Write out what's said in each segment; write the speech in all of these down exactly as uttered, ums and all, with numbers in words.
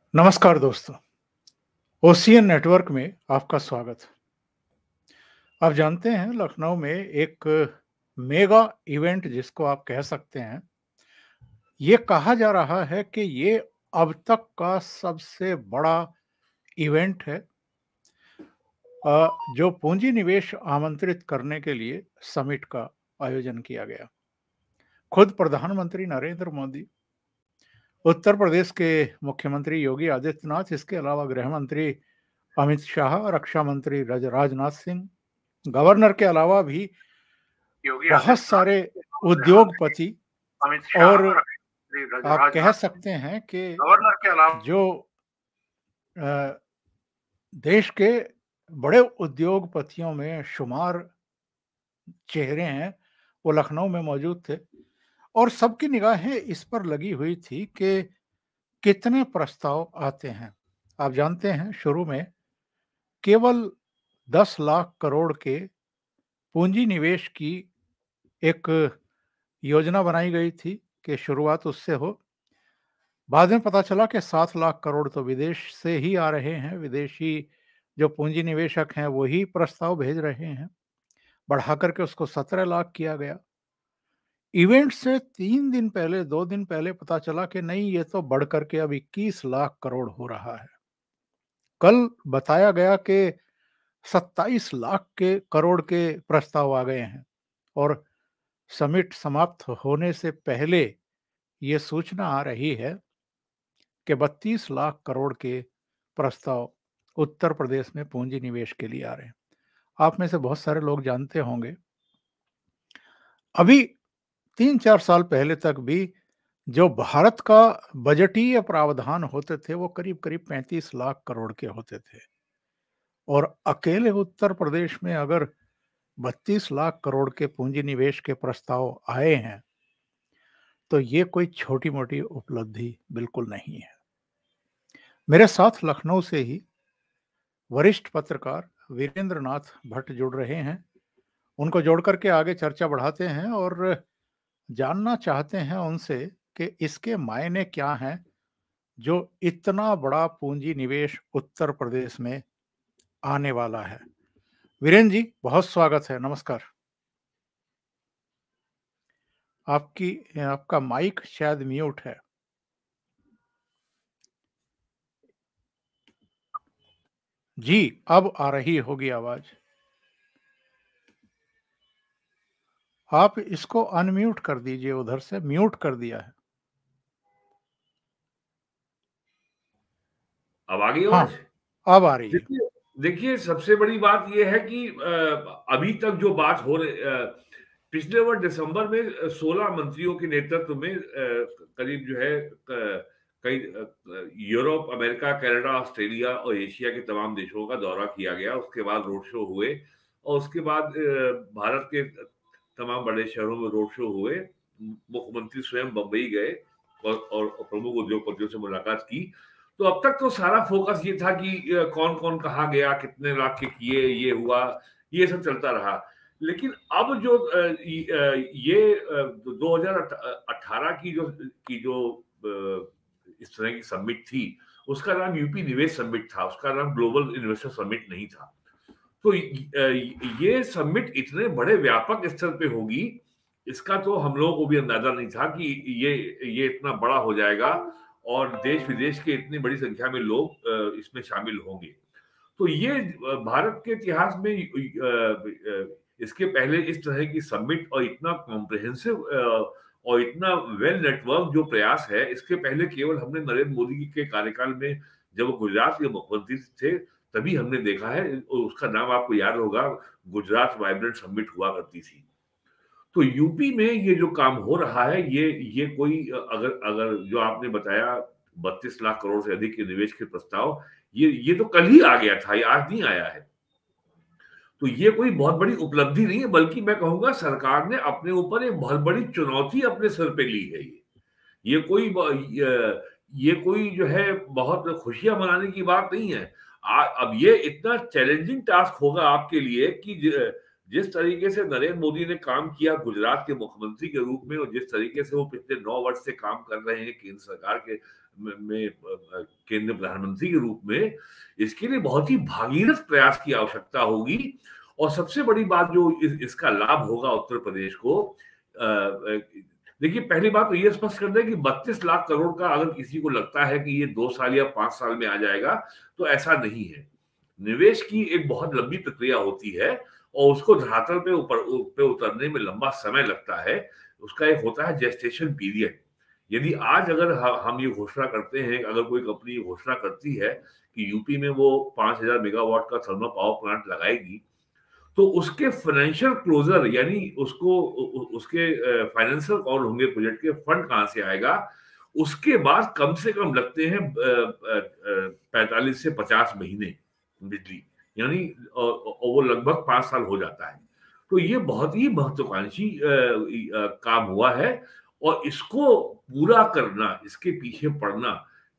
नमस्कार दोस्तों, ocean network में आपका स्वागत। आप जानते हैं लखनऊ में एक मेगा इवेंट जिसको आप कह सकते हैं, ये कहा जा रहा है कि ये अब तक का सबसे बड़ा इवेंट है अ, जो पूंजी निवेश आमंत्रित करने के लिए समिट का आयोजन किया गया। खुद प्रधानमंत्री नरेंद्र मोदी, उत्तर प्रदेश के मुख्यमंत्री योगी आदित्यनाथ, इसके अलावा गृह मंत्री अमित शाह, रक्षा मंत्री रज राजनाथ सिंह, गवर्नर के अलावा भी योगी बहुत आदित्यनाथ, सारे गृह मंत्री उद्योगपति अमित शाह और और श्री रज- आप कह राजनाथ सिंह, सकते हैं कि गवर्नर के अलावा जो अ, देश के बड़े उद्योगपतियों में शुमार चेहरे हैं, वो लखनऊ में मौजूद थे और सबकी निगाहें इस पर लगी हुई थी कि कितने प्रस्ताव आते हैं। आप जानते हैं शुरू में केवल दस लाख करोड़ के पूंजी निवेश की एक योजना बनाई गई थी कि शुरुआत उससे हो। बाद में पता चला कि सात लाख करोड़ तो विदेश से ही आ रहे हैं, विदेशी जो पूंजी निवेशक हैं वो ही प्रस्ताव भेज रहे हैं। बढ़ा करके उसको सत्रह लाख किया गया। इवेंट से तीन दिन पहले, दो दिन पहले पता चला कि नहीं, ये तो बढ़ करके अब इक्कीस लाख करोड़ हो रहा है। कल बताया गया कि सत्ताईस लाख के करोड़ के प्रस्ताव आ गए हैं और समिट समाप्त होने से पहले ये सूचना आ रही है कि बत्तीस लाख करोड़ के प्रस्ताव उत्तर प्रदेश में पूंजी निवेश के लिए आ रहे हैं। आप में से बहुत सारे लोग जानते होंगे, अभी तीन चार साल पहले तक भी जो भारत का बजटीय प्रावधान होते थे वो करीब करीब पैंतीस लाख करोड़ के होते थे और अकेले उत्तर प्रदेश में अगर बत्तीस लाख करोड़ के पूंजी निवेश के प्रस्ताव आए हैं तो ये कोई छोटी मोटी उपलब्धि बिल्कुल नहीं है। मेरे साथ लखनऊ से ही वरिष्ठ पत्रकार वीरेंद्र नाथ भट्ट जुड़ रहे हैं। उनको जोड़ करके आगे चर्चा बढ़ाते हैं और जानना चाहते हैं उनसे कि इसके मायने क्या हैं जो इतना बड़ा पूंजी निवेश उत्तर प्रदेश में आने वाला है। वीरेंद्र जी, बहुत स्वागत है, नमस्कार। आपकी आपका माइक शायद म्यूट है। जी, अब आ रही होगी आवाज। आप इसको अनम्यूट कर दीजिए, उधर से म्यूट कर दिया है। अब आ गई हाँ, आवाज। अब आ रही है। देखिए देखिए सबसे बड़ी बात यह है कि अ, अभी तक जो बात हो रही अ, पिछले वर्ष दिसंबर में सोलह मंत्रियों के नेतृत्व में अ, करीब जो है अ, कई अ, यूरोप, अमेरिका, कनाडा, ऑस्ट्रेलिया और एशिया के तमाम देशों का दौरा किया गया। उसके बाद रोड शो हुए और उसके बाद अ, भारत के तमाम बड़े शहरों में रोड शो हुए। मुख्यमंत्री स्वयं बंबई गए और, और प्रमुख उद्योगपतियों से मुलाकात की। तो अब तक तो सारा फोकस ये था कि कौन कौन कहाँ गया, कितने लाख के किए, ये हुआ, ये सब चलता रहा। लेकिन अब जो अ, य- ये दो हज़ार अठारह की जो की जो अ, इस तरह की समिट थी, उसका नाम यूपी निवेश समिट था, उसका नाम ग्लोबल इन्वेस्टर समिट नहीं था। तो अ, ये समिट इतने बड़े व्यापक स्तर पे होगी, इसका तो हम लोगों को भी अंदाजा नहीं था कि ये ये इतना बड़ा हो जाएगा और देश विदेश के इतनी बड़ी संख्या में लोग अ, इसमें शामिल होंगे। तो ये अ, भारत के इतिहास में अ, अ, इसके पहले इस तरह की समिट और इतना कॉम्प्रिहेंसिव और इतना वेल नेटवर्क जो प्रयास है, इसके पहले केवल हमने नरेंद्र मोदी के कार्यकाल में जब वो गुजरात के मुख्यमंत्री थे तभी हमने देखा है। और उसका नाम आपको याद होगा, गुजरात वाइब्रेंट समिट हुआ करती थी। तो यूपी में ये जो काम हो रहा है, ये ये कोई अगर अगर जो आपने बताया बत्तीस लाख करोड़ से अधिक के निवेश के प्रस्ताव, ये ये तो कल ही आ गया था, ये आज नहीं आया है। तो ये कोई बहुत बड़ी उपलब्धि नहीं है, बल्कि मैं कहूंगा सरकार ने अपने ऊपर एक बहुत बड़ी चुनौती अपने सर पे ली है। ये ये कोई ब- ये कोई जो है बहुत खुशियां मनाने की बात नहीं है। आ, अब ये इतना चैलेंजिंग टास्क होगा आपके लिए कि ज- जिस तरीके से नरेंद्र मोदी ने काम किया गुजरात के मुख्यमंत्री के रूप में और जिस तरीके से वो पिछले नौ वर्ष से काम कर रहे हैं केंद्र सरकार के में, में केंद्रीय प्रधानमंत्री के रूप में, इसके लिए बहुत ही भागीरथ प्रयास की आवश्यकता होगी। और सबसे बड़ी बात जो इस, इसका लाभ होगा उत्तर प्रदेश को, देखिए पहली बात तो ये स्पष्ट कर दें कि बत्तीस लाख करोड़ का अगर किसी को लगता है कि ये दो साल या पांच साल में आ जाएगा, तो ऐसा नहीं है। निवेश की एक बहुत लंबी प्रक्रिया होती है और उसको धरातल पे ऊपर पे उतरने में लंबा समय लगता है। उसका एक होता है जेस्टेशन पीरियड। यदि आज अगर हम ये घोषणा करते हैं, अगर कोई कंपनी ये घोषणा करती है कि यूपी में वो पांच हजार मेगावाट का थर्मल पावर प्लांट लगाएगी, तो उसके फाइनेंशियल क्लोजर यानी उसको उसके फाइनेंशियल कौन होंगे, प्रोजेक्ट के फंड कहां से आएगा, उसके बाद कम से कम लगते हैं पैंतालीस से पचास महीने बिजली, यानी वो लगभग पांच साल हो जाता है। तो ये बहुत ही महत्वाकांक्षी काम हुआ है और इसको पूरा करना, इसके पीछे पड़ना,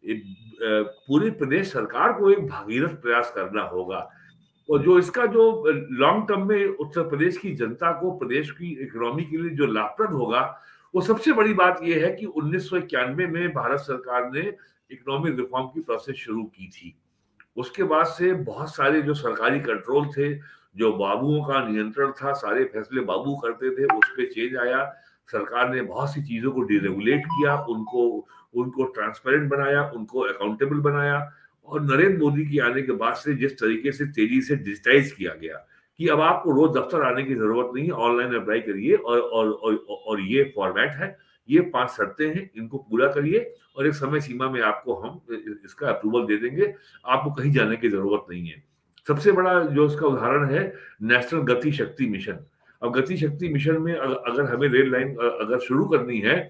पूरे प्रदेश सरकार को एक भागीरथ प्रयास करना होगा। और जो इसका जो लॉन्ग टर्म में उत्तर प्रदेश की जनता को, प्रदेश की इकोनॉमी के लिए जो लाभप्रद होगा, वो सबसे बड़ी बात यह है कि उन्नीस सौ इक्यानवे में भारत सरकार ने इकोनॉमिक रिफॉर्म की प्रोसेस शुरू की थी। उसके बाद से बहुत सारे जो सरकारी कंट्रोल थे, जो बाबुओं का नियंत्रण था, सारे फैसले बाबू करते थे, उस पर चेंज आया। सरकार ने बहुत सी चीजों को डीरेगुलेट किया, उनको उनको ट्रांसपेरेंट बनाया, उनको अकाउंटेबल बनाया। और नरेंद्र मोदी के आने के बाद से जिस तरीके से तेजी से डिजिटाइज किया गया कि अब आपको रोज दफ्तर आने की जरूरत नहीं है, ऑनलाइन अप्लाई करिए और और और, और ये फॉर्मेट है, ये पांच शर्तें हैं, इनको पूरा करिए और एक समय सीमा में आपको हम इसका अप्रूवल दे देंगे, आपको कहीं जाने की जरूरत नहीं है। सबसे बड़ा जो उसका उदाहरण है नेशनल गति शक्ति मिशन। अब गति शक्ति मिशन में अगर हमें रेल लाइन अगर शुरू करनी है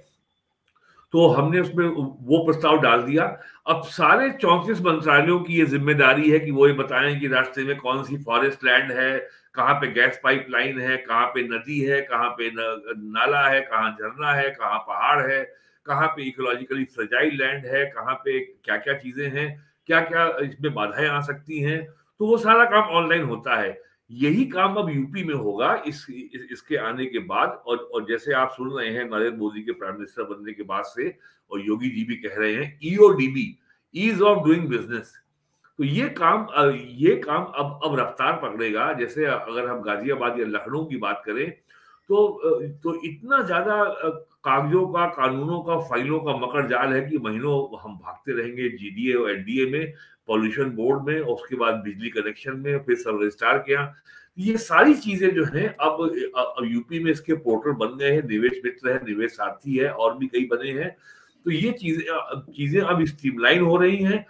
तो हमने उसमें वो प्रस्ताव डाल दिया। अब सारे चौंतीस मंत्रालयों की ये जिम्मेदारी है कि वो ये बताएं कि रास्ते में कौन सी फॉरेस्ट लैंड है, कहाँ पे गैस पाइपलाइन है, कहाँ पे नदी है, कहाँ पे नाला है, कहाँ झरना है, कहाँ पहाड़ है, कहाँ पे इकोलॉजिकली फ्रेजाइल लैंड है, कहाँ पे क्या क्या चीजें हैं, क्या क्या इसमें बाधाएं आ सकती हैं। तो वो सारा काम ऑनलाइन होता है। यही काम अब यूपी में होगा इस, इस इसके आने के बाद। और, और जैसे आप सुन रहे हैं नरेंद्र मोदी के प्राइम मिनिस्टर बनने के बाद से, और योगी जी भी कह रहे हैं EODB, ease of doing business, तो ये काम ये काम अब अब रफ्तार पकड़ेगा। जैसे अगर हम गाजियाबाद या लखनऊ की बात करें तो तो इतना ज्यादा कागजों का, कानूनों का, फाइलों का मकर जाल है कि महीनों हम भागते रहेंगे जीडीए और एनडीए में, पॉल्यूशन बोर्ड में, और उसके बाद बिजली कनेक्शन में, फिर सब रजिस्ट्रार किया। ये सारी चीजें जो हैं अब अब यूपी में इसके पोर्टल बन गए हैं, निवेश मित्र है, निवेश सारथी है, और भी कई बने हैं। तो ये चीजें चीजें अब स्ट्रीमलाइन हो रही हैं।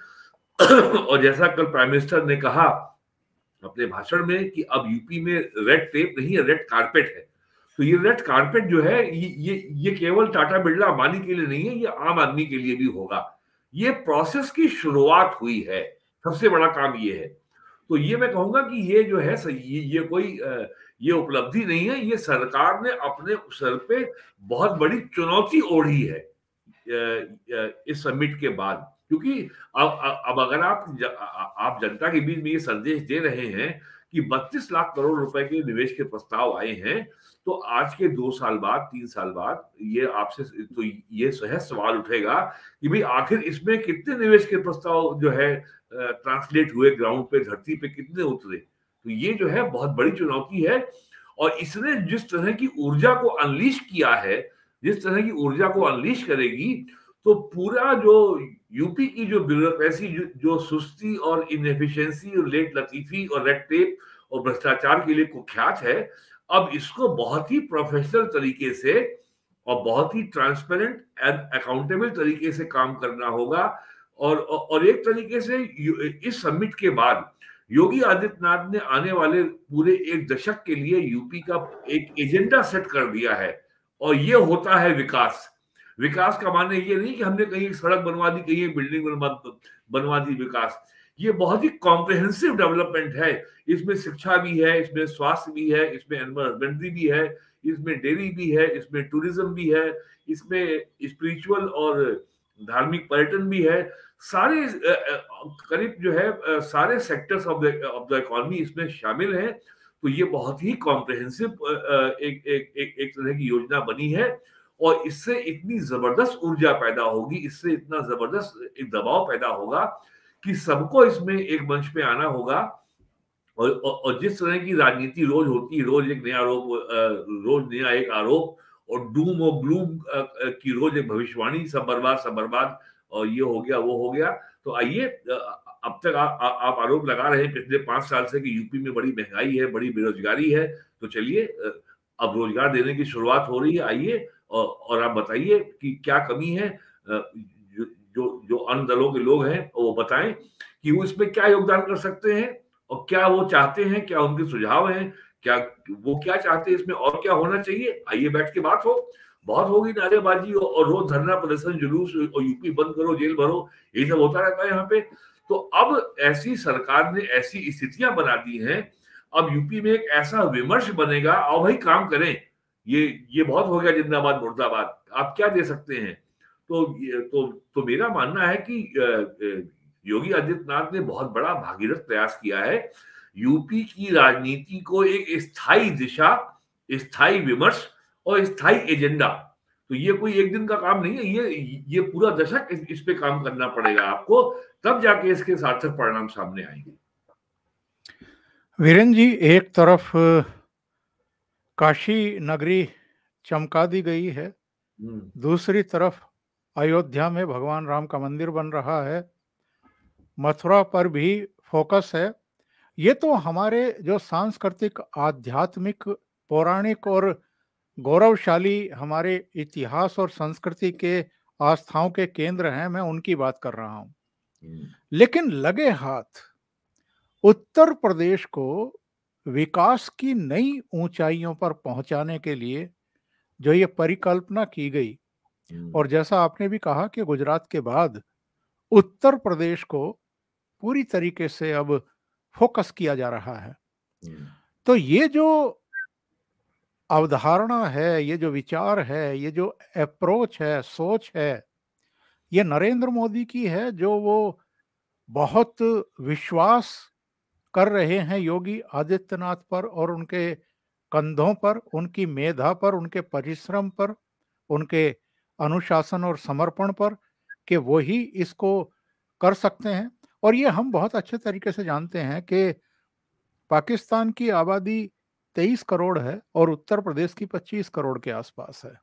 और जैसा कल प्राइम मिनिस्टर ने कहा अपने भाषण में कि अब यूपी में रेड टेप नहीं है, रेड कारपेट है। तो ये रेड कारपेट जो है ये ये ये केवल टाटा बिरला अंबानी के लिए नहीं है, ये आम आदमी के लिए भी होगा। ये प्रोसेस की शुरुआत हुई है, सबसे बड़ा काम ये है। तो ये मैं कहूंगा कि ये जो है ये, ये कोई ये उपलब्धि नहीं है, ये सरकार ने अपने सर पे बहुत बड़ी चुनौती ओढ़ी है इस समिट के बाद। क्योंकि अब अब अगर आप आप जनता के बीच में ये संदेश दे रहे हैं कि बत्तीस लाख करोड़ रुपए के निवेश के प्रस्ताव आए हैं, तो आज के दो साल बाद, तीन साल बाद ये आपसे तो ये सहज सवाल उठेगा कि भाई आखिर इसमें कितने निवेश के प्रस्ताव जो है ट्रांसलेट हुए, ग्राउंड पे, धरती पे कितने उतरे। तो ये जो है बहुत बड़ी चुनौती है। और इसने जिस तरह की ऊर्जा को अनलीश किया है, जिस तरह की ऊर्जा को अनलीश करेगी, तो पूरा जो यूपी की जो ब्यूरोक्रेसी, जो, जो सुस्ती और इनएफिशिएंसी और लेट लतीफी और रेड टेप और भ्रष्टाचार के लिए कुख्यात है, अब इसको बहुत ही प्रोफेशनल तरीके से और बहुत ही ट्रांसपेरेंट एंड अकाउंटेबल तरीके से काम करना होगा। और और एक तरीके से इस समिट के बाद योगी आदित्यनाथ ने आने वाले पूरे एक दशक के लिए यूपी का एक एजेंडा सेट कर दिया है। और ये होता है विकास। विकास का माने ये नहीं कि हमने कहीं सड़क बनवा दी, कहीं बिल्डिंग बनवा दी। विकास ये बहुत ही कॉम्प्रिहेंसिव डेवलपमेंट है। इसमें शिक्षा भी है, इसमें स्वास्थ्य भी है, इसमें एनिमल हस्बेंड्री भी है, इसमें डेयरी भी है, इसमें टूरिज्म भी है, इसमें स्पिरिचुअल और धार्मिक पर्यटन भी है। सारे करीब जो है सारे sectors of the of the economy इसमें शामिल हैं। तो ये बहुत ही कॉम्प्रिहेंसिव एक एक एक एक तरह की योजना बनी है और इससे इतनी जबरदस्त ऊर्जा पैदा होगी, इससे इतना जबरदस्त एक दबाव पैदा होगा कि सबको इसमें एक मंच पे आना होगा। और, और, और जिस तरह की राजनीति रोज होती है, रोज एक नया आरोप, रोज नया एक आरोप और डूम और ग्लूम की रोज एक भविष्यवाणी, सब बर्बाद सब बर्बाद और ये हो गया वो हो गया। तो आइए, अब तक आप आप आरोप लगा रहे हैं पिछले पांच साल से कि यूपी में बड़ी महंगाई है, बड़ी बेरोजगारी है, तो चलिए अब रोजगार देने की शुरुआत हो रही है। आइए और, और आप बताइए कि क्या कमी है, जो जो, जो अन्य दलों के लोग हैं वो बताएं कि वो इसमें क्या योगदान कर सकते हैं और क्या वो चाहते हैं, क्या उनके सुझाव हैं, क्या वो क्या चाहते हैं इसमें और क्या होना चाहिए। आइए बैठ के बात हो। बहुत होगी नारेबाजी और रोज धरना प्रदर्शन जुलूस और यूपी बंद करो जेल भरो, ये सब होता रहता है यहाँ पे। तो अब ऐसी सरकार ने ऐसी स्थितियां बना दी हैं, अब यूपी में एक ऐसा विमर्श बनेगा, आओ भाई काम करें, ये ये बहुत हो गया जिंदाबाद मुर्दाबाद, आप क्या दे सकते हैं। तो तो तो मेरा मानना है कि योगी आदित्यनाथ ने बहुत बड़ा भागीरथ प्रयास किया है यूपी की राजनीति को एक स्थायी दिशा, स्थायी विमर्श और स्थायी एजेंडा। तो ये कोई एक दिन का काम नहीं है, ये ये पूरा दशक इस, इस पे काम करना पड़ेगा आपको, तब जाके इसके सार्थक परिणाम सामने आएंगे। वीरेंद्र जी, एक तरफ काशी नगरी चमका दी गई है, दूसरी तरफ अयोध्या में भगवान राम का मंदिर बन रहा है, मथुरा पर भी फोकस है। ये तो हमारे जो सांस्कृतिक, आध्यात्मिक, पौराणिक और गौरवशाली हमारे इतिहास और संस्कृति के आस्थाओं के केंद्र हैं, मैं उनकी बात कर रहा हूं। लेकिन लगे हाथ उत्तर प्रदेश को विकास की नई ऊंचाइयों पर पहुंचाने के लिए जो ये परिकल्पना की गई, और जैसा आपने भी कहा कि गुजरात के बाद उत्तर प्रदेश को पूरी तरीके से अब फोकस किया जा रहा है, तो ये जो अवधारणा है, ये जो विचार है, ये जो अप्रोच है, सोच है, ये नरेंद्र मोदी की है, जो वो बहुत विश्वास कर रहे हैं योगी आदित्यनाथ पर और उनके कंधों पर, उनकी मेधा पर, उनके परिश्रम पर, उनके अनुशासन और समर्पण पर, कि वो ही इसको कर सकते हैं। और ये हम बहुत अच्छे तरीके से जानते हैं कि पाकिस्तान की आबादी तेईस करोड़ है और उत्तर प्रदेश की पच्चीस करोड़ के आसपास है।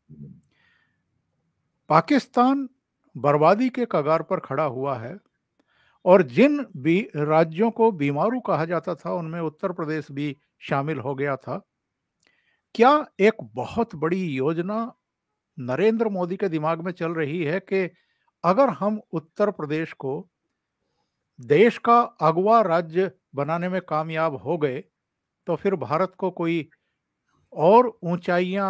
पाकिस्तान बर्बादी के कगार पर खड़ा हुआ है और जिन भी राज्यों को बीमारू कहा जाता था उनमें उत्तर प्रदेश भी शामिल हो गया था। क्या एक बहुत बड़ी योजना नरेंद्र मोदी के दिमाग में चल रही है कि अगर हम उत्तर प्रदेश को देश का अगवा राज्य बनाने में कामयाब हो गए तो फिर भारत को कोई और ऊंचाइयां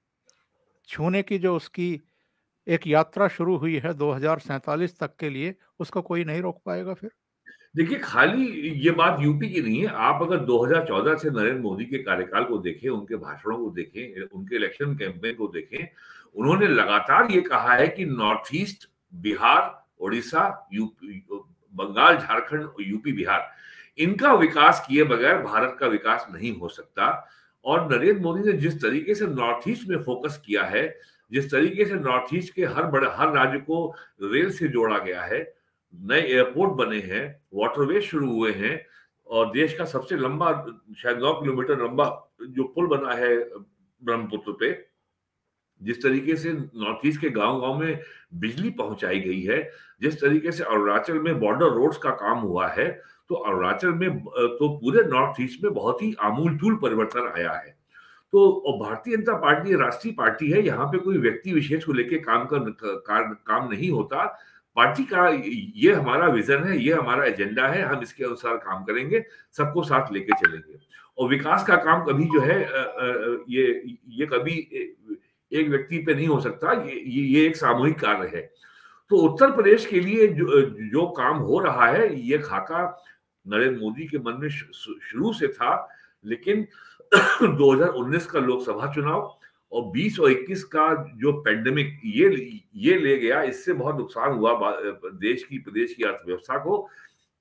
छूने की जो उसकी एक यात्रा शुरू हुई है दो हज़ार सैंतालीस तक के लिए, उसको कोई नहीं रोक पाएगा फिर? देखिए, खाली ये बात यूपी की नहीं है। आप अगर दो हज़ार चौदह से नरेंद्र मोदी के कार्यकाल को देखें, उनके भाषणों को देखें, उनके इलेक्शन कैंपेन को देखें, उन्होंने लगातार ये कहा है कि north east, Bihar, Orissa, UP, Bengal, Jharkhand, UP, Bihar, इनका विकास किए बगैर भारत का विकास नहीं हो सकता। और नरेंद्र मोदी ने जिस तरीके से नॉर्थ ईस्ट में फोकस किया है, जिस तरीके से नॉर्थ ईस्ट के हर बड़े हर राज्य को रेल से जोड़ा गया है, नए एयरपोर्ट बने हैं, वाटरवे शुरू हुए हैं और देश का सबसे लंबा, शायद नौ किलोमीटर लंबा जो पुल बना है ब्रह्मपुत्र पे, जिस तरीके से नॉर्थ ईस्ट के गांव-गांव में बिजली पहुंचाई गई है, जिस तरीके से अरुणाचल में बॉर्डर रोड्स का काम हुआ है, तो अरुणाचल में तो पूरे नॉर्थ ईस्ट में बहुत ही आमूल-चूल परिवर्तन आया है। तो भारतीय जनता पार्टी राष्ट्रीय पार्टी है, यहाँ पे कोई व्यक्ति विशेष को लेके काम का काम, काम नहीं होता। पार्टी का ये हमारा विजन है, ये हमारा एजेंडा है, हम इसके अनुसार काम करेंगे, सबको साथ लेके चलेंगे। और विकास का काम कभी जो है ये ये कभी एक व्यक्ति पे नहीं हो सकता, ये ये एक सामूहिक कार्य है। तो उत्तर प्रदेश के लिए जो जो काम हो रहा है, ये खाका नरेंद्र मोदी के मन में शुरू से था, लेकिन दो हज़ार उन्नीस का लोकसभा चुनाव और बीस और इक्कीस का जो पेंडेमिक ये ये ले गया, इससे बहुत नुकसान हुआ देश की, प्रदेश की अर्थव्यवस्था को।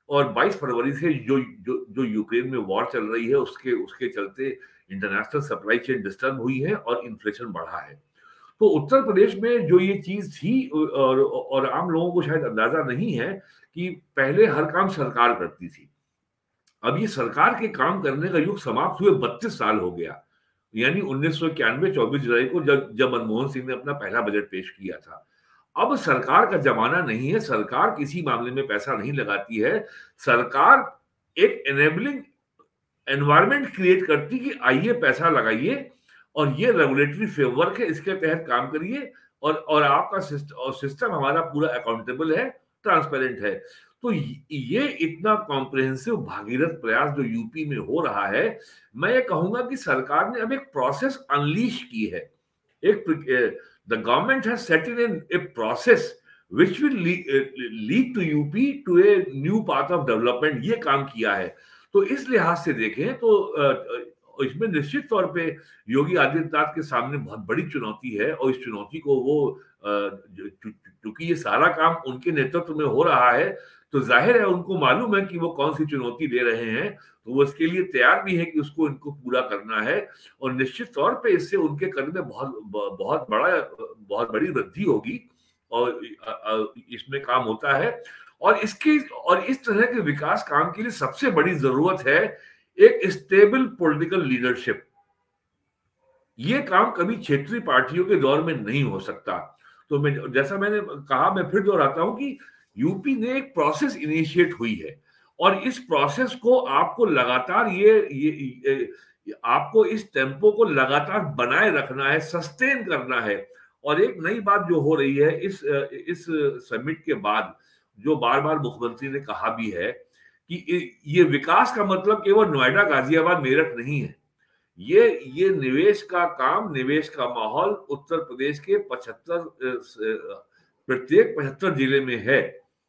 और बाईस फरवरी से जो जो जो यूक्रेन में वॉर चल रही है उसके उसके चलते इंटरनेशनल सप्लाई चेन डिस्टर्ब हुई है और इन्फ्लेशन बढ़ा है। तो उत्तर प्रदेश में जो ये चीज थी और और आम लोगों को शायद अंदाजा नहीं है कि पहले हर काम सरकार करती थी। अब ये सरकार के काम करने का युग समाप्त हुए बत्तीस साल हो गया। यानी उन्नीस सौ इक्यानवे चौबीस जुलाई को जब जब मनमोहन सिंह ने अपना पहला बजट पेश किया था। अब सरकार का जमाना नहीं है, सरकार किसी मामले में पैसा नहीं लगाती है। सरकार एक एनेबलिंग एनवायरनमेंट क्रिएट करती कि आइए पैसा लगाइए और ये रेगुलेटरी फ्रेमवर्क है, इसके तहत काम करिए और और आपका सिस्टम और सिस्टम हमारा पूरा अकाउंटेबल है, ट्रांसपेरेंट है। तो ये इतना कॉम्प्रिहेंसिव भागीरथ प्रयास जो यूपी में हो रहा है, मैं ये कहूंगा कि सरकार ने अब एक प्रोसेस अनलीश की है। एक the government has set in a process which will lead to UP to a new path of development, ये काम किया है। तो इस लिहाज से देखें तो इसमें निश्चित तौर पे योगी आदित्यनाथ के सामने बहुत बड़ी चुनौती है और इस चुनौती को वो क्योंकि ये सारा काम उनके नेतृत्व में हो रहा है तो जाहिर है उनको मालूम है कि वो कौन सी चुनौती दे रहे हैं, तो वो इसके लिए तैयार भी है कि उसको इनको पूरा करना है और निश्चित तौर पे इससे उनके कद में बहुत बहुत बड़ा बहुत बड़ी वृद्धि होगी और इसमें काम होता है। और इसके और इस तरह के विकास काम के लिए सबसे बड़ी जरूरत है एक स्टेबल पॉलिटिकल लीडरशिप। ये काम कभी क्षेत्रीय पार्टियों के दौर में नहीं हो सकता। तो मैं जैसा मैंने कहा, मैं फिर दोहराता हूं कि यूपी ने एक प्रोसेस इनिशिएट हुई है और इस प्रोसेस को आपको लगातार ये ये आपको इस टेम्पो को लगातार बनाए रखना है, सस्टेन करना है। और एक नई बात जो हो रही है इस इस समिट के बाद, जो बार बार मुख्यमंत्री ने कहा भी है कि ये विकास का मतलब केवल नोएडा, गाजियाबाद, मेरठ नहीं है। ये ये निवेश का काम, निवेश का माहौल उत्तर प्रदेश के पचहत्तर प्रत्येक पचहत्तर जिले में है।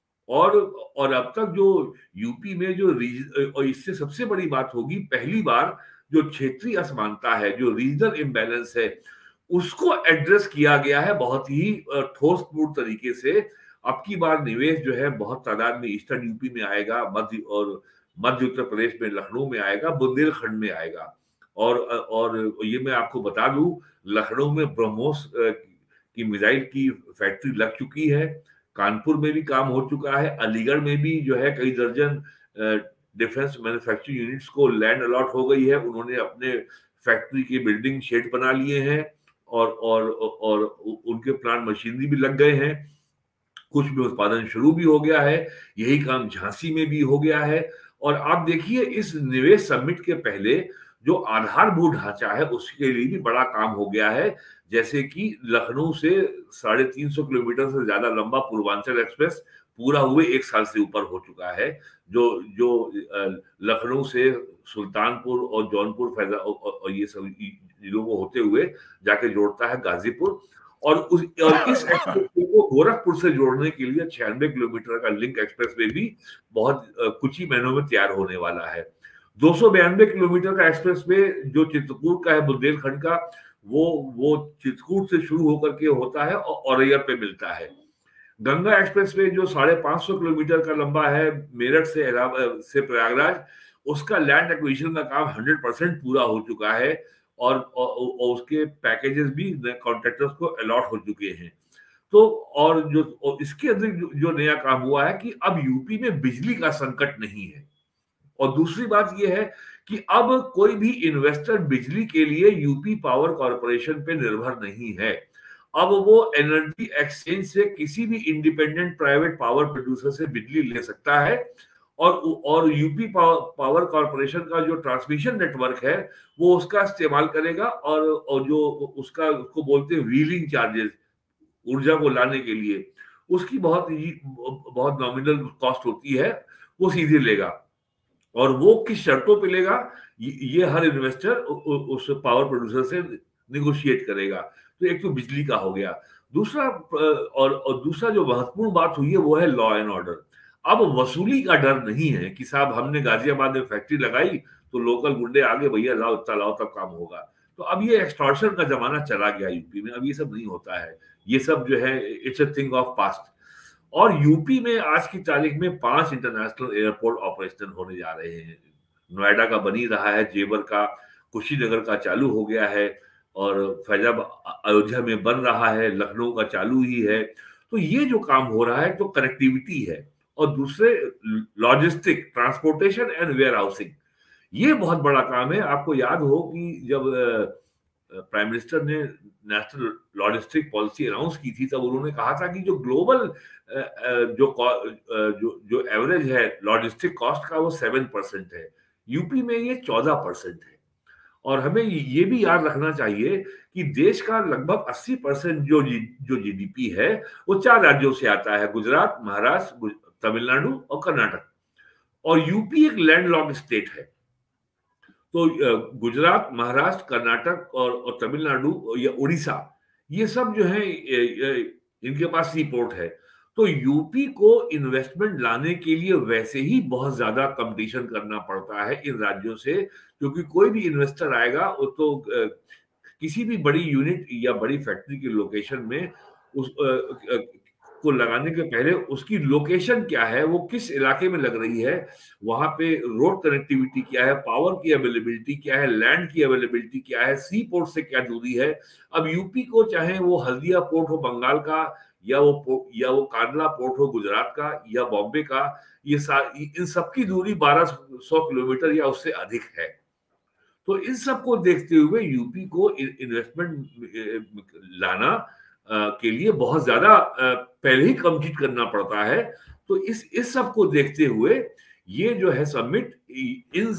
और और अब तक जो यूपी में जो और इससे सबसे बड़ी बात होगी, पहली बार जो क्षेत्रीय असमानता है, जो रीजनल इम्बैलेंस है, उसको एड्रेस किया गया है बहुत ही ठोसपूर्ण तरीके से। अब की बार निवेश जो है बहुत तादाद में ईस्टर्न यूपी में आएगा, मध्य और मध्य उत्तर प्रदेश में लखनऊ में आएगा, बुंदेलखंड में आएगा। और और ये मैं आपको बता दूं, लखनऊ में ब्रह्मोस की मिसाइल की फैक्ट्री लग चुकी है, कानपुर में भी काम हो चुका है, अलीगढ़ में भी जो है कई दर्जन डिफेंस मैन्युफैक्चरिंग यूनिट्स को लैंड अलॉट हो गई है। उन्होंने अपने फैक्ट्री की बिल्डिंग शेड बना लिए हैं और और और उनके प्लांट मशीनरी भी लग गए हैं। कुछ में उत्पादन शुरू भी हो गया है। यही काम झांसी में भी हो गया है। और आप देखिए, इस निवेश समिट के पहले जो आधारभूत ढांचा है उसके लिए भी बड़ा काम हो गया है। जैसे कि लखनऊ से साढ़े तीन सौ किलोमीटर से ज्यादा लंबा पूर्वांचल एक्सप्रेस पूरा हुए एक साल से ऊपर हो चुका है, जो जो लखनऊ से सुल्तानपुर और जौनपुर फैजा और ये सब जिलों को होते हुए जाके जोड़ता है गाजीपुर। और उस और इस एक्सप्रेस को गोरखपुर से जोड़ने के लिए छियानवे किलोमीटर का लिंक एक्सप्रेस वे भी बहुत कुछ ही महीनों में तैयार होने वाला है। दो सौ बयानवे किलोमीटर का एक्सप्रेस वे जो चित्रकूट का है, बुंदेलखंड का, वो वो चित्रकूट से शुरू होकर के होता है और औरैया पे मिलता है। गंगा एक्सप्रेस वे जो साढ़े पांच सौ किलोमीटर का लंबा है, मेरठ से से प्रयागराज, उसका लैंड एक्विजिशन का काम हंड्रेड परसेंट पूरा हो चुका है और, और, और उसके पैकेजेस भी कॉन्ट्रैक्टर्स को अलॉट हो चुके हैं। तो और जो और इसके अंदर जो, जो नया काम हुआ है कि अब यूपी में बिजली का संकट नहीं है। और दूसरी बात यह है कि अब कोई भी इन्वेस्टर बिजली के लिए यूपी पावर कॉर्पोरेशन पे निर्भर नहीं है। अब वो एनर्जी एक्सचेंज से किसी भी इंडिपेंडेंट प्राइवेट पावर प्रोड्यूसर से बिजली ले सकता है और और यूपी पावर कॉर्पोरेशन का जो ट्रांसमिशन नेटवर्क है वो उसका इस्तेमाल करेगा और, और जो उसका उसको बोलते हैं व्हीलिंग चार्जेस, ऊर्जा को लाने के लिए उसकी बहुत बहुत नॉमिनल कॉस्ट होती है, वो सीधे लेगा। और वो किस शर्तों पे लेगा ये हर इन्वेस्टर उस पावर प्रोड्यूसर से निगोशिएट करेगा। तो एक तो बिजली का हो गया। दूसरा और, और दूसरा जो महत्वपूर्ण बात हुई है वो है लॉ एंड ऑर्डर। अब वसूली का डर नहीं है कि साहब हमने गाजियाबाद में फैक्ट्री लगाई तो लोकल गुंडे आगे, भैया लाओ इतना लाओ तब काम होगा। तो अब ये एक्सटॉर्शन का जमाना चला गया यूपी में, अब ये सब नहीं होता है। ये सब जो है it's a thing of past. और यूपी में आज की तारीख में पांच इंटरनेशनल एयरपोर्ट ऑपरेशनल होने जा रहे हैं। नोएडा का बन ही रहा है, जेवर का, कुशीनगर का चालू हो गया है और फैजाबाद अयोध्या में बन रहा है, लखनऊ का चालू ही है। तो ये जो काम हो रहा है तो कनेक्टिविटी है। और दूसरे logistic, transportation and warehousing, ये बहुत बड़ा काम है। आपको याद हो कि जब प्राइम मिनिस्टर ने नेशनल लॉजिस्टिक पॉलिसी अनाउंस की थी, तब उन्होंने कहा था कि जो ग्लोबल जो जो जो एवरेज है लॉजिस्टिक कॉस्ट का, वो सेवन परसेंट है। यूपी में ये चौदह परसेंट है। और हमें ये भी याद रखना चाहिए कि देश का लगभग अस्सी परसेंट जो जी, जो जीडीपी है वो चार राज्यों से आता है, गुजरात, महाराष्ट्र, तमिलनाडु और कर्नाटक। और यूपी एक लैंडलॉक्ड स्टेट है। तो गुजरात, महाराष्ट्र, कर्नाटक और, और तमिलनाडु या उड़ीसा, ये सब जो है इनके पास सी पोर्ट है। तो यूपी को इन्वेस्टमेंट लाने के लिए वैसे ही बहुत ज्यादा कंपटीशन करना पड़ता है इन राज्यों से, क्योंकि कोई भी इन्वेस्टर आएगा वो तो किसी भी बड़ी यूनिट या बड़ी फैक्ट्री की लोकेशन में उस को लगाने के पहले उसकी लोकेशन क्या है, वो किस इलाके में लग रही है, वहां पे रोड कनेक्टिविटी क्या है, पावर की अवेलेबिलिटी क्या है, लैंड की अवेलेबिलिटी क्या है, सी पोर्ट से क्या दूरी है। अब यूपी को चाहे वो हल्दिया पोर्ट हो बंगाल का, या वो या वो कांडला पोर्ट हो गुजरात का, या बॉम्बे का, ये इन सबकी दूरी बारह सौ किलोमीटर या उससे अधिक है। तो इन सबको देखते हुए यूपी को इन्वेस्टमेंट लाना के लिए बहुत ज्यादा पहले ही कमिट करना पड़ता है। तो इस इस सब को देखते हुए ये जो है समिट इन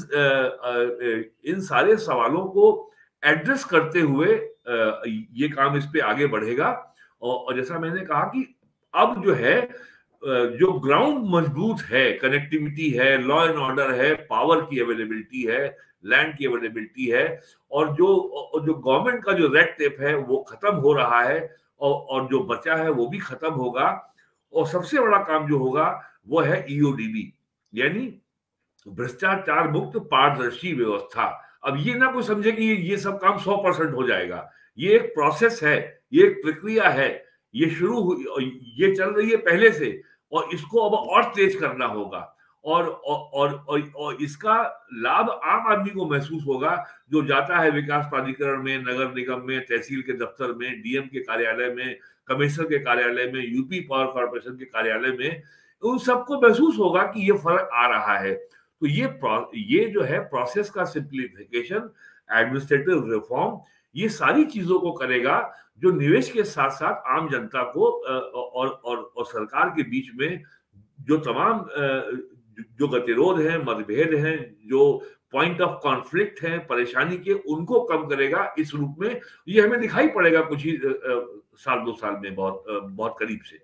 इन सारे सवालों को एड्रेस करते हुए ये काम इस पे आगे बढ़ेगा। और जैसा मैंने कहा कि अब जो है जो ग्राउंड मजबूत है, कनेक्टिविटी है, लॉ एंड ऑर्डर है, पावर की अवेलेबिलिटी है, लैंड की अवेलेबिलिटी है, और जो जो गवर्नमेंट का जो रेड टेप है वो खत्म हो रहा है, और, और जो बचा है वो भी खत्म होगा। और सबसे बड़ा काम जो होगा वो है ईओडीबी, यानी भ्रष्टाचार मुक्त पारदर्शी व्यवस्था। अब ये ना कोई समझे कि ये सब काम सौ परसेंट हो जाएगा। ये एक प्रोसेस है, ये एक प्रक्रिया है, ये शुरू हुई, ये चल रही है पहले से, और इसको अब और तेज करना होगा। और और और, और इसका लाभ आम आदमी को महसूस होगा, जो जाता है विकास प्राधिकरण में, नगर निगम में, तहसील के दफ्तर में, डीएम के कार्यालय में, कमिश्नर के कार्यालय में, यूपी पावर कॉर्पोरेशन के कार्यालय में, उन सबको महसूस होगा कि ये फर्क आ रहा है। तो ये ये जो है प्रोसेस का सिंप्लीफिकेशन, एडमिनिस्ट्रेटिव रिफॉर्म, ये सारी चीजों को करेगा, जो निवेश के साथ साथ आम जनता को और और, और सरकार के बीच में जो तमाम जो गतिरोध हैं, मतभेद हैं, जो पॉइंट ऑफ कॉन्फ्लिक्ट हैं, परेशानी के, उनको कम करेगा इस रूप में। ये हमें दिखाई पड़ेगा कुछ ही साल दो साल में बहुत बहुत करीब से।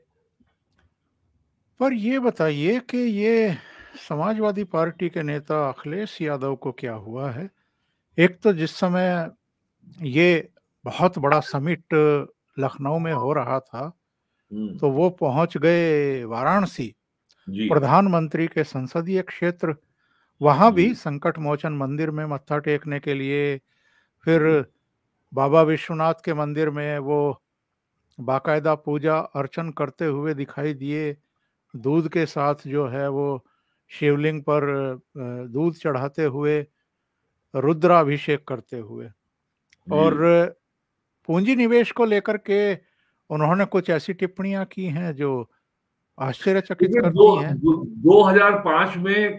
पर ये बताइए कि ये समाजवादी पार्टी के नेता अखिलेश यादव को क्या हुआ है? एक तो जिस समय ये बहुत बड़ा समिट लखनऊ में हो रहा था, तो वो पहुंच गए वाराणसी, प्रधानमंत्री के संसदीय क्षेत्र, वहां भी संकट मोचन मंदिर में मत्था टेकने के लिए, फिर बाबा विश्वनाथ के मंदिर में वो बाकायदा पूजा अर्चन करते हुए दिखाई दिए, दूध के साथ जो है वो शिवलिंग पर दूध चढ़ाते हुए, रुद्राभिषेक करते हुए। और पूंजी निवेश को लेकर के उन्होंने कुछ ऐसी टिप्पणियां की हैं जो आश्चर्यचकित करती हैं। दो हज़ार पाँच में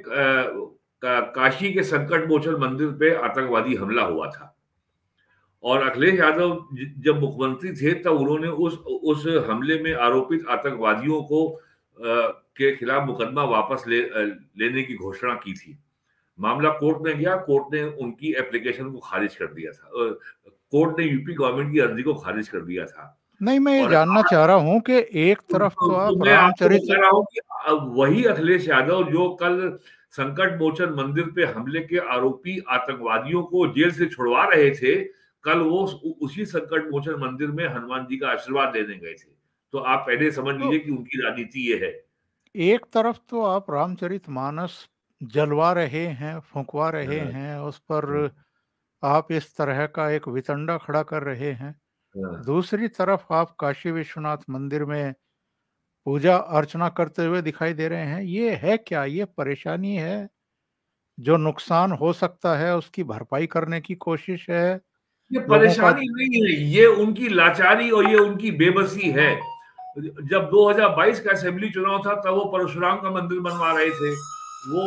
काशी के संकट मोचन मंदिर पे आतंकवादी हमला हुआ था, और अखिलेश यादव जब मुख्यमंत्री थे तब उन्होंने उस उस हमले में आरोपित आतंकवादियों को के खिलाफ मुकदमा वापस ले लेने की घोषणा की थी। मामला कोर्ट में गया, कोर्ट ने उनकी एप्लीकेशन को खारिज कर दिया था, कोर्ट ने यूपी गवर्नमेंट की अर्जी को खारिज कर दिया था। नहीं, मैं ये जानना चाह रहा हूं कि एक तरफ तो, तो आप रामचरित कह रहा हूं कि वही अखिलेश यादव जो कल संकट मोचन मंदिर पे हमले के आरोपी आतंकवादियों को जेल से छुड़वा रहे थे, कल वो उसी संकट मोचन मंदिर में हनुमान जी का आशीर्वाद लेने गए थे। तो आप पहले समझ लीजिए कि उनकी राजनीति ये है। एक तरफ तो आप रामचरितमानस जलवा रहे हैं, फुंकवा रहे हैं, उस पर आप इस तरह का एक वितंडा खड़ा कर रहे हैं, दूसरी तरफ आप काशी विश्वनाथ मंदिर में पूजा अर्चना करते हुए दिखाई दे रहे हैं। ये है क्या? ये परेशानी है, जो नुकसान हो सकता है उसकी भरपाई करने की कोशिश है ये लोगों का। परेशानी नहीं है, ये उनकी लाचारी और ये उनकी बेबसी है। जब दो हज़ार बाईस का असेंबली चुनाव था तब वो परशुराम का मंदिर बनवा रहे थे, वो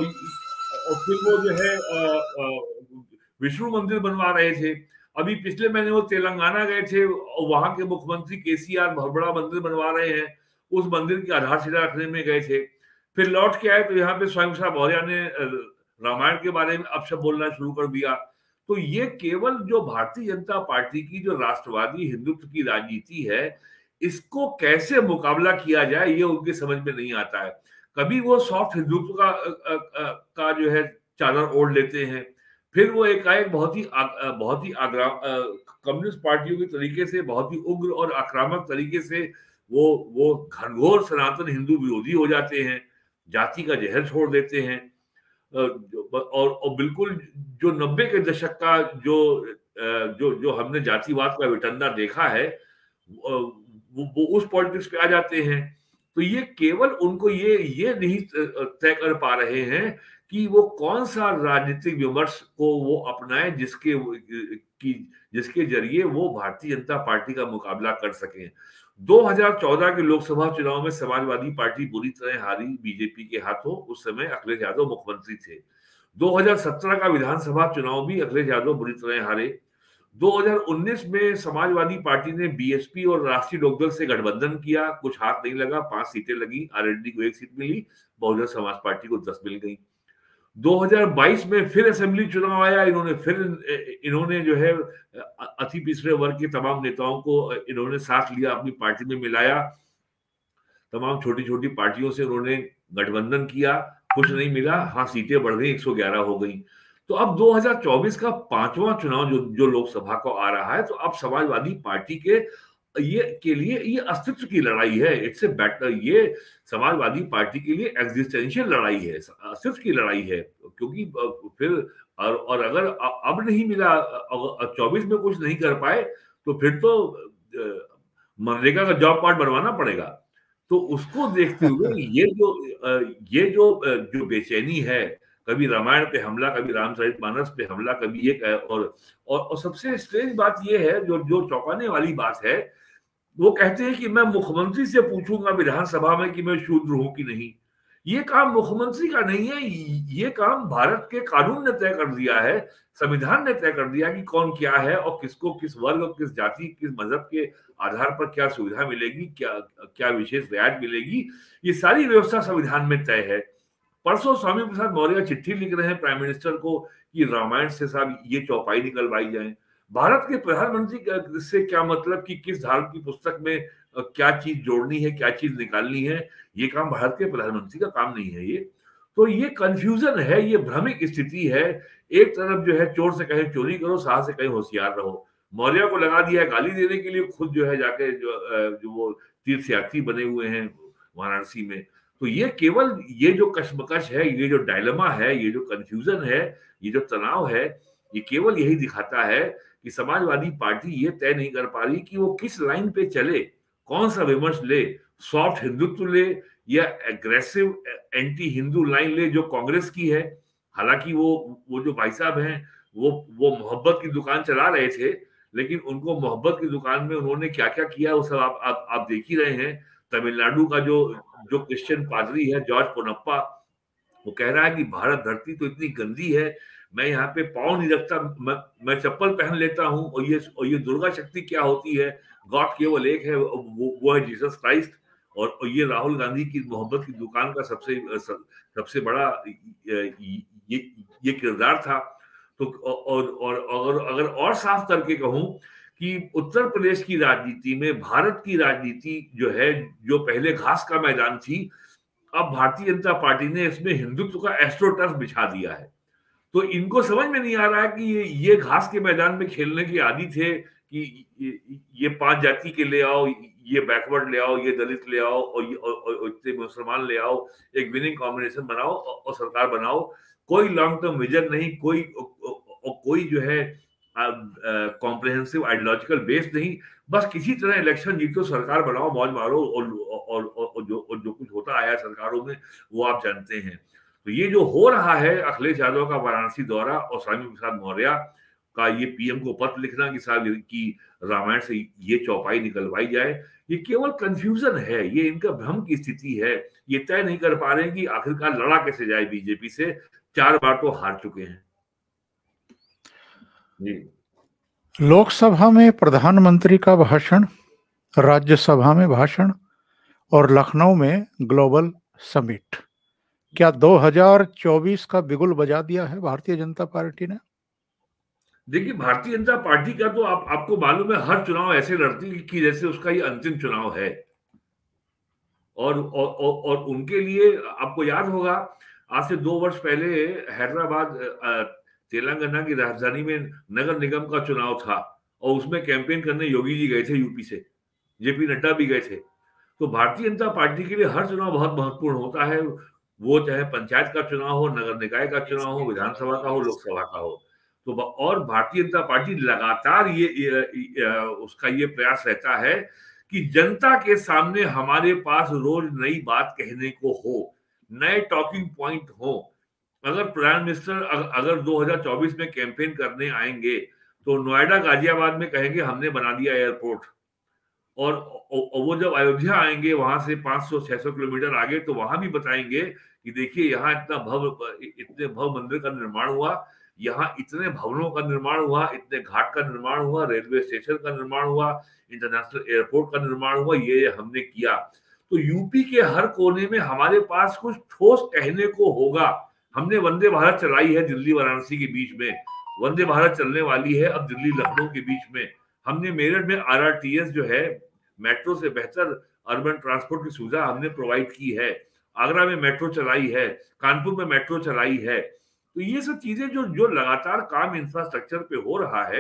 और फिर वो जो है अ, अ, विष्णु मंदिर बनवा रहे थे। अभी पिछले महीने वो तेलंगाना गए थे और वहां के मुख्यमंत्री केसीआर बहुत बड़ा मंदिर बनवा रहे हैं, उस मंदिर की आधारशिला रखने में गए थे। फिर लौट के आए तो यहाँ पे स्वयं शाह मौर्य ने अ, रामायण के बारे में अपशब्द बोलना शुरू कर दिया। तो ये केवल जो भारतीय जनता पार्टी की जो राष्ट्रवादी हिंदुत्व की राजनीति है, इसको कैसे मुकाबला किया जाए ये उनके समझ में नहीं आता है। कभी वो सॉफ्ट हिंदुत्व का अ, अ, अ, का जो है चादर ओढ़ लेते हैं, फिर वो एकाएक बहुत ही आ, बहुत ही आग्रा कम्युनिस्ट पार्टियों के तरीके से बहुत ही उग्र और आक्रामक तरीके से वो वो घनघोर सनातन हिंदू विरोधी हो जाते हैं, जाति का जहर छोड़ देते हैं। अ, और, और बिल्कुल जो नब्बे के दशक का जो अ, जो जो हमने जातिवाद का विटंडा देखा है, अ, वो, वो उस पॉलिटिक्स पे आ जाते हैं। तो ये केवल उनको ये ये नहीं तय कर पा रहे हैं कि वो कौन सा राजनीतिक विमर्श को वो अपनाएं जिसके कि जिसके जरिए वो भारतीय जनता पार्टी का मुकाबला कर सकें। दो हज़ार चौदह के लोकसभा चुनाव में समाजवादी पार्टी बुरी तरह हारी बीजेपी के हाथों। उस समय अखिलेश यादव मुख्यमंत्री थे। दो हज़ार सत्रह का विधानसभा चुनाव भी अखिलेश यादव बुरी तरह हारे। दो हज़ार उन्नीस में समाजवादी पार्टी ने बीएसपी और राष्ट्रीय लोकदल से गठबंधन किया, कुछ हाथ नहीं लगा, पांच सीटें लगी, आरएलडी को एक सीट मिली, बहुजन समाज पार्टी को दस मिल गई। दो हज़ार बाईस में फिर असेंबली चुनाव आया, इन्होंने फिर इन्होंने जो है अति पिछड़े वर्ग के तमाम नेताओं को इन्होंने साथ लिया, अपनी पार्टी में मिलाया, तमाम छोटी छोटी पार्टियों से उन्होंने गठबंधन किया, कुछ नहीं मिला, हाँ सीटें बढ़ गई, एक सौ ग्यारह हो गई। तो अब दो हज़ार चौबीस का पांचवा चुनाव जो जो लोकसभा को आ रहा है, तो अब समाजवादी पार्टी के ये के लिए ये अस्तित्व की लड़ाई है। इट्स ए बैटल, ये समाजवादी पार्टी के लिए एग्जिस्टेंशियल लड़ाई है, अस्तित्व की लड़ाई है। क्योंकि फिर और, और अगर अब नहीं मिला, चौबीस में कुछ नहीं कर पाए, तो फिर तो मनरेगा का जॉब कार्ड बनवाना पड़ेगा। तो उसको देखते हुए ये जो ये जो जो बेचैनी है, कभी रामायण पे हमला, कभी रामचरितमानस पे हमला, कभी एक और और, और सबसे स्ट्रेंज बात ये है, जो जो चौंकाने वाली बात है, वो कहते हैं कि मैं मुख्यमंत्री से पूछूंगा विधानसभा में कि मैं शूद्र हूं कि नहीं। ये काम मुख्यमंत्री का नहीं है, ये काम भारत के कानून ने तय कर दिया है, संविधान ने तय कर दिया कि कौन क्या है और किसको किस वर्ग और किस जाति किस मजहब के आधार पर क्या सुविधा मिलेगी, क्या क्या विशेष रियायत मिलेगी, ये सारी व्यवस्था संविधान में तय है। परसों स्वामी प्रसाद मौर्य चिट्ठी लिख रहे हैं प्राइम मिनिस्टर को कि रामायण से साहब ये चौपाई निकलवाई जाए। भारत के प्रधानमंत्री से क्या मतलब कि किस धार्म की पुस्तक में क्या चीज जोड़नी है, क्या चीज निकालनी है, ये काम भारत के प्रधानमंत्री का काम नहीं है। ये तो ये कंफ्यूजन है, ये भ्रमिक स्थिति है। एक तरफ जो है चोर से कहे चोरी करो, साहस से कहे होशियार रहो। मौर्य को लगा दिया गाली देने के लिए, खुद जो है जाके जो, जो वो तीर्थयात्री बने हुए हैं वाराणसी में। तो ये केवल ये जो कश्मकश है, ये जो डायलेमा है, ये जो कंफ्यूजन है, ये जो तनाव है, ये केवल यही दिखाता है कि समाजवादी पार्टी ये तय नहीं कर पा रही कि वो किस लाइन पे चले, कौन सा विमर्श ले, सॉफ्ट हिंदुत्व ले या एग्रेसिव एंटी हिंदू लाइन ले जो कांग्रेस की है। हालांकि वो वो जो भाई साहब हैं, वो वो मोहब्बत की दुकान चला रहे थे, लेकिन उनको मोहब्बत की दुकान में उन्होंने क्या क्या किया वो सब आप आप, आप देख ही रहे हैं। तमिलनाडु का जो जो क्रिश्चियन पादरी है जॉर्ज पोनप्पा, वो कह रहा है कि भारत धरती तो इतनी गंदी है, मैं यहाँ पे पाँव नहीं रखता, मैं, मैं चप्पल पहन लेता हूँ, और ये और ये दुर्गा शक्ति क्या होती है, गॉड केवल एक है, वो वो है जीसस क्राइस्ट। और, और ये राहुल गांधी की मोहब्बत की दुकान का सबसे सबसे बड़ा ये ये किरदार था। तो और और अगर अगर और साफ करके कहूं कि उत्तर प्रदेश की राजनीति में भारत की राजनीति जो है, जो पहले घास का मैदान थी, अब भारतीय जनता पार्टी ने इसमें हिंदुत्व का एस्ट्रोटर्फ बिछा दिया है। तो इनको समझ में नहीं आ रहा है कि ये, ये घास के मैदान में खेलने की आदी थे कि ये, ये पांच जाति के ले आओ, ये बैकवर्ड ले आओ, ये दलित ले आओ, और ये और इतने मुसलमान ले आओ, एक विनिंग कॉम्बिनेशन बनाओ और सरकार बनाओ। कोई लॉन्ग टर्म विजन नहीं, कोई और कोई जो है कॉम्प्रिहेंसिव आइडियोलॉजिकल बेस नहीं, बस किसी तरह इलेक्शन जीतो, सरकार बनाओ, मौज मारो, और, और, और, और, जो, और जो कुछ होता आया सरकारों में वो आप जानते हैं। तो ये जो हो रहा है, अखिलेश यादव का वाराणसी दौरा और स्वामी प्रसाद मौर्य का ये पीएम को पत्र लिखना कि साहब की रामायण से ये चौपाई निकलवाई जाए, ये केवल कंफ्यूजन है, ये इनका भ्रम की स्थिति है। ये तय नहीं कर पा रहे हैं कि आखिरकार लड़ा कैसे जाए बीजेपी से, चार बार तो हार चुके हैं जी। लोकसभा में प्रधानमंत्री का भाषण, राज्यसभा में भाषण और लखनऊ में ग्लोबल समिट, क्या दो हज़ार चौबीस का बिगुल बजा दिया है भारतीय जनता पार्टी ने? देखिए, भारतीय जनता पार्टी का तो आप आपको मालूम है, हर चुनाव ऐसे लड़ती है कि जैसे उसका ये अंतिम चुनाव है। और और, और, और उनके लिए आपको याद होगा, आज से दो वर्ष पहले हैदराबाद तेलंगाना की राजधानी में नगर निगम का चुनाव था और उसमें कैंपेन करने योगी जी गए थे यूपी से, जेपी नड्डा भी गए थे। तो भारतीय जनता पार्टी के लिए हर चुनाव बहुत महत्वपूर्ण होता है, वो चाहे पंचायत का चुनाव हो, नगर निकाय का चुनाव हो, विधानसभा का हो, लोकसभा का हो। तो और भारतीय जनता पार्टी लगातार ये, ये, ये उसका ये प्रयास रहता है कि जनता के सामने हमारे पास रोज नई बात कहने को हो, नए टॉकिंग पॉइंट हो। अगर प्राइम मिनिस्टर अगर दो हज़ार चौबीस में कैंपेन करने आएंगे तो नोएडा, गाजियाबाद में कहेंगे हमने बना दिया एयरपोर्ट, और, और वो जब अयोध्या आएंगे वहां से पाँच सौ छह सौ किलोमीटर आगे, तो वहां भी बताएंगे कि देखिए यहाँ इतना भव्य इतने भव्य मंदिर का निर्माण हुआ, यहाँ इतने भवनों का निर्माण हुआ, इतने घाट का निर्माण हुआ, रेलवे स्टेशन का निर्माण हुआ, इंटरनेशनल एयरपोर्ट का निर्माण हुआ, ये हमने किया। तो यूपी के हर कोने में हमारे पास कुछ ठोस कहने को होगा। हमने वंदे भारत चलाई है दिल्ली वाराणसी के बीच में, वंदे भारत चलने वाली है अब दिल्ली लखनऊ के बीच में। हमने मेरठ में आरआरटीएस जो है, मेट्रो से बेहतर अर्बन ट्रांसपोर्ट की सुविधा हमने प्रोवाइड की है। आगरा में मेट्रो चलाई है, कानपुर में मेट्रो चलाई है। तो ये सब चीजें जो जो लगातार काम इंफ्रास्ट्रक्चर पे हो रहा है,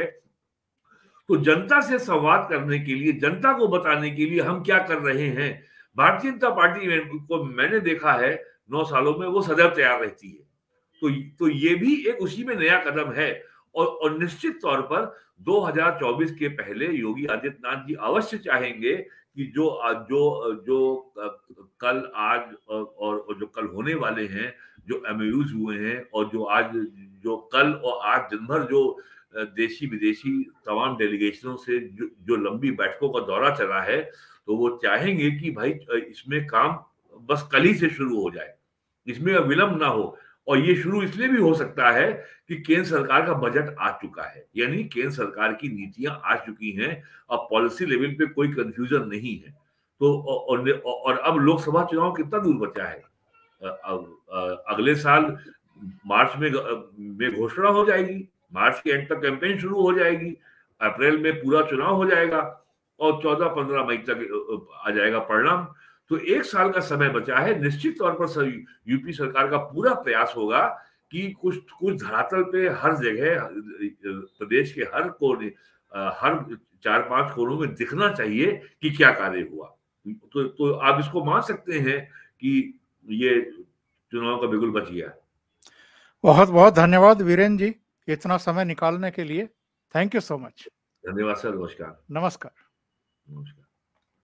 तो जनता से संवाद करने के लिए, जनता को बताने के लिए हम क्या कर रहे हैं, भारतीय जनता पार्टी में को मैंने देखा है नौ सालों में वो सदैव तैयार रहती है। तो तो ये भी एक उसी में नया कदम है। और, और निश्चित तौर पर दो हज़ार चौबीस के पहले योगी आदित्यनाथ जी अवश्य चाहेंगे कि जो जो जो कल, आज और, और जो कल होने वाले हैं, जो एमओयूज हुए हैं, और जो आज जो कल और आज दिन भर जो देशी विदेशी तमाम डेलीगेशनों से जो, जो लंबी बैठकों का दौरा चला है, तो वो चाहेंगे कि भाई इसमें काम बस कल ही से शुरू हो जाए, इसमें विलंब ना हो। और ये शुरू इसलिए भी हो सकता है कि केंद्र सरकार का बजट आ चुका है, यानी केंद्र सरकार की नीतियां आ चुकी हैं, अब पॉलिसी लेवल पे कोई कंफ्यूजन नहीं है। तो और, और अब लोकसभा चुनाव कितना दूर बचा है, अगले साल मार्च में में घोषणा हो जाएगी, मार्च के एंड तक कैंपेन शुरू हो जाएगी, अप्रैल में पूरा चुनाव हो जाएगा और चौदह पंद्रह मई तक आ जाएगा परिणाम। तो एक साल का समय बचा है। निश्चित तौर पर यूपी सरकार का पूरा प्रयास होगा कि कुछ कुछ धरातल पे हर जगह, प्रदेश के हर कोने, हर चार पांच कोनों में दिखना चाहिए कि क्या कार्य हुआ। तो, तो आप इसको मान सकते हैं कि ये चुनाव का बिगुल बच गया। बहुत बहुत धन्यवाद वीरेंद्र जी, इतना समय निकालने के लिए। Thank you so much. धन्यवाद सर। नमस्कार। नमस्कार। नमस्कार।